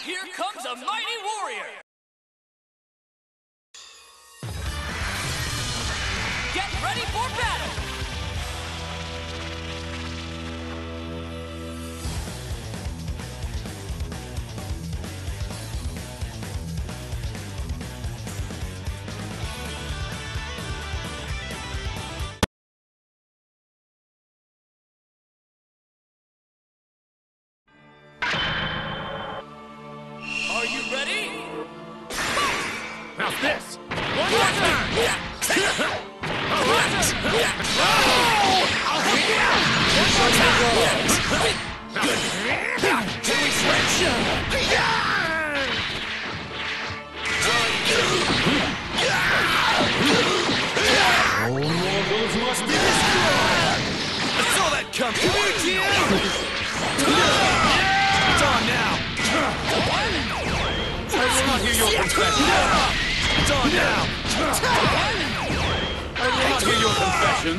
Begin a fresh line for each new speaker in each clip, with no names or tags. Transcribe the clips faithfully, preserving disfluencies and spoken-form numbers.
Here comes a mighty warrior! Get ready for battle! Are you ready?
How's this? One more time! All right! I'll help you out! Can we switch? All mortals must be destroyed! I saw that coming! Come here, Jim! It's on now! I will not hear your confession! It's on now! I will not hear your confession!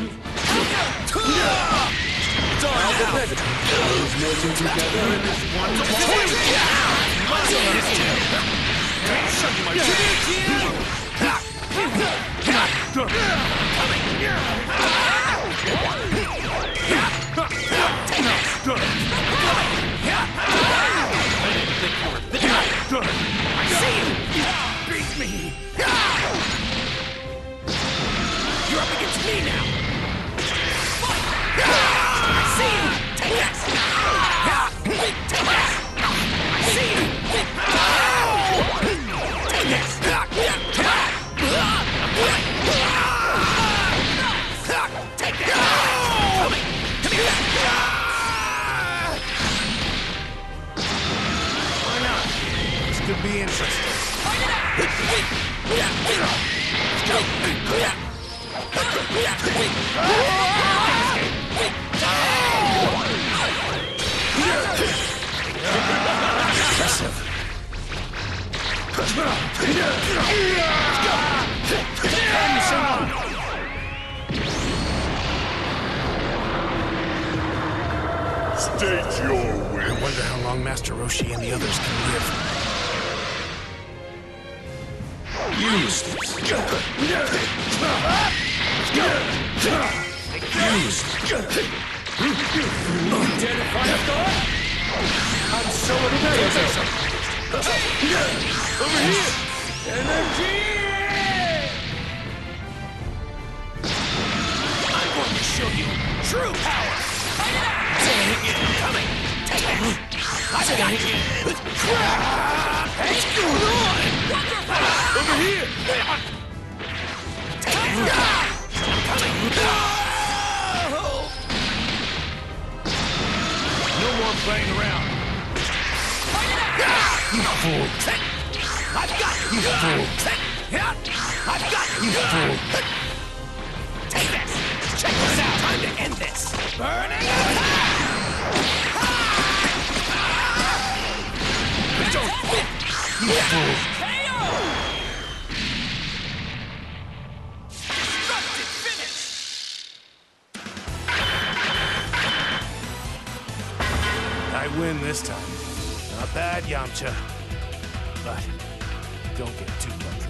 It's on now! Those merging together in this one voice! Shut my I see you! Beat me! You're up against me now! I see you! Take this! Take this! I see you! Take this! Take this! Come here! Why not? This could be interesting. Impressive.
State your will.
I wonder how long Master Roshi and the others can live. Useless. Useless. Dare to fight, Thor? I'm so impressed. Over here! Energy! I'm going to show you true power! Coming! Take it! I've got you! What's going on? Over here! Take it! Coming! No more playing around! You fool! I've got you! You fool! I've got you! You fool! Take this! Check this out! Time to end this! Burning attack! Don't quit! You fool!
K O! Destructive finish!
I win this time. Not bad, Yamcha. But don't get too comfortable.